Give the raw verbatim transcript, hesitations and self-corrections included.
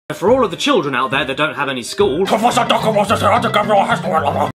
For all of the children out there that don't have any school, Professor Ducker wants to say how to give you a history lesson.